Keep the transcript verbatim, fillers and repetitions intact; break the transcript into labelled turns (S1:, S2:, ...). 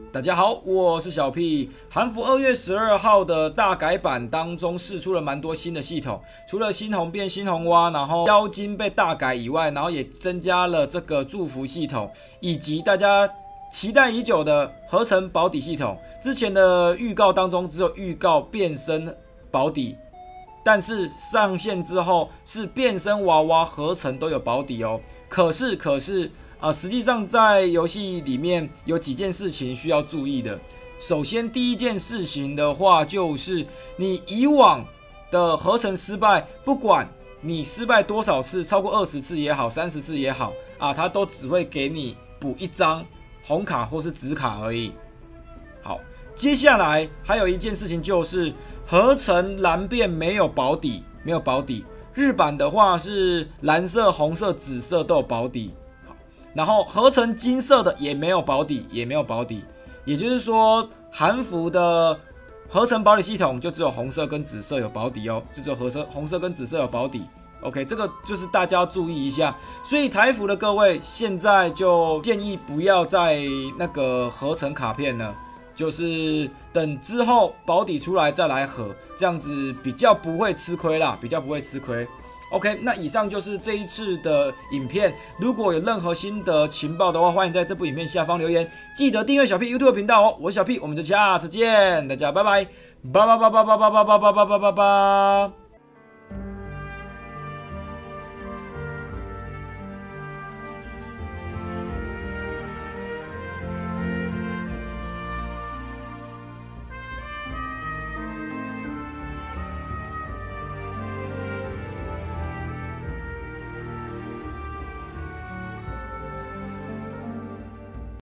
S1: 大家好，我是小 P。韩服二月十二号的大改版当中，释出了蛮多新的系统，除了猩红变猩红蛙，然后妖精被大改以外，然后也增加了这个祝福系统，以及大家期待已久的合成保底系统。之前的预告当中只有预告变身保底，但是上线之后是变身娃娃合成都有保底哦。可是，可是。啊，实际上在游戏里面有几件事情需要注意的。首先，第一件事情的话，就是你以往的合成失败，不管你失败多少次，超过二十次也好，三十次也好，啊，它都只会给你补一张红卡或是紫卡而已。好，接下来还有一件事情就是合成蓝变没有保底，没有保底。日版的话是蓝色、红色、紫色都有保底。然后合成金色的也没有保底，也没有保底，也就是说，韩服的合成保底系统就只有红色跟紫色有保底哦，就只有合成红色跟紫色有保底。OK， 这个就是大家要注意一下。所以台服的各位现在就建议不要再那个合成卡片了，就是等之后保底出来再来合，这样子比较不会吃亏啦，比较不会吃亏。OK， 那以上就是这一次的影片。如果有任何心得情报的话，欢迎在这部影片下方留言。记得订阅小 P YouTube 频道哦。我是小 P，我们就下次见，大家拜拜，拜拜拜拜拜拜拜拜拜拜拜拜。